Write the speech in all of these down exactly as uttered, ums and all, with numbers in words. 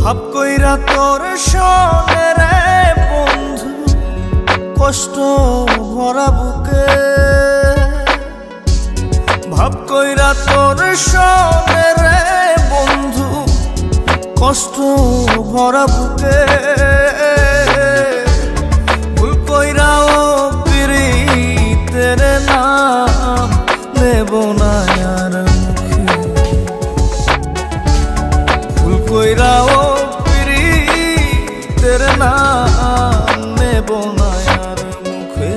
ভাব কইরা তোর সনে রে বন্ধু, কষ্ট ভরা বুকে। ভাব কইরা তোর সনে রে বন্ধু, কষ্ট ভরা বুকে। ভুল কইরাও পিরিতের নাম নেব না আর মুখে। ভুল কইরাও পিরিতের নাম নেব না আর মুখে।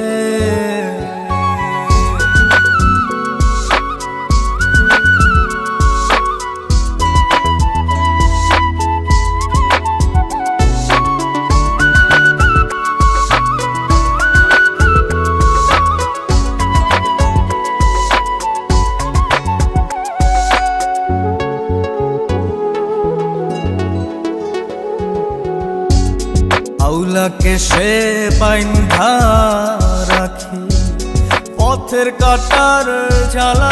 আউলাকে সে বাইন্ধা রাখি পথের কাটার জ্বালা।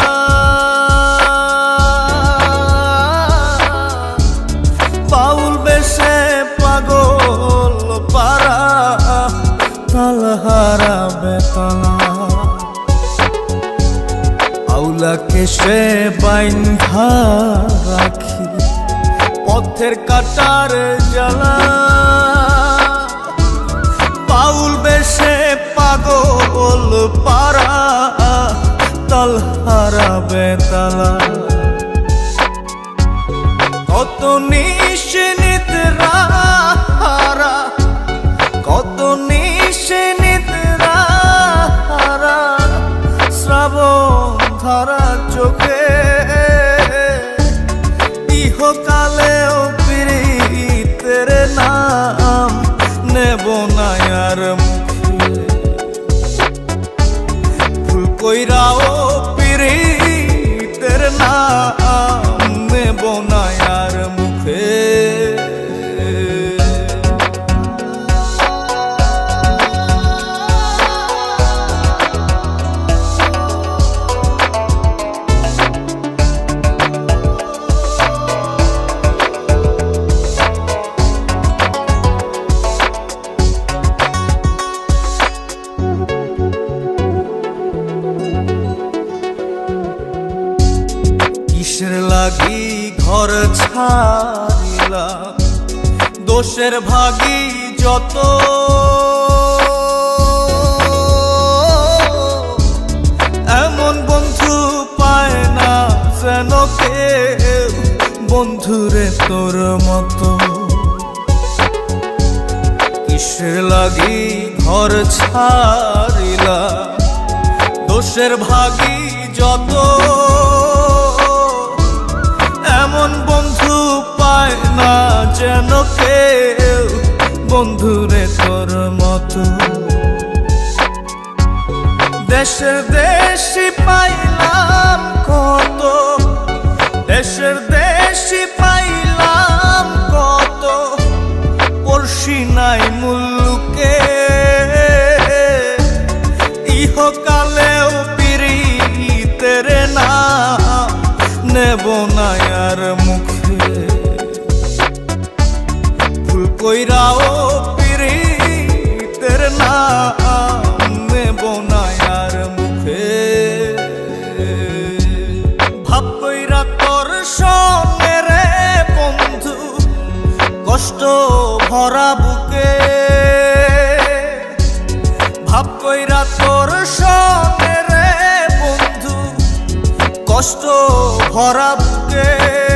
বাউল বেশে পাগল পারা তালহারা বেতলা। আউলাকে সে বাইন্ধা রাখি পথের কাটার জ্বালা। বাউল বেশে পাগল পারা তালহারা বেতালা। কত নিশে নিদ্রা হারা, কত নিশে নিদ্রা হারা শ্রাবণ ধারা চোখে। ইহকালেও পিরিতের নাম নেব না আর মুখে। ভুল কইরাও পিরিতের নাম নেব না আর মুখে। কিসের লাগি ঘর ছাড়িলাম, দোষের ভাগী যত। এমন বন্ধু পায় না যেন কেউ, বন্ধুরে তোর মতো। কিসের লাগি ঘর ছাড়িলাম, দোষের ভাগী যত। এমন বন্ধু পায় না যেন কেউ, বন্ধুরে তোর মতো। দেশের দেশি পাইলাম কত, দেশের দেশি পাইলাম কত, পড়শি নাই মুল্লুকে। ইহকালেও পিরিতের নাম নেব না আর মুখে। ভুল কইরাও পিরিতের নাম নেব না আর মুখে। ভাব কইরা তোর সঙ্গে রে বন্ধু, কষ্ট ভরা বুকে। ভাব কইরা তোর সঙ্গে রে বন্ধু, কষ্ট ভরা বুকে।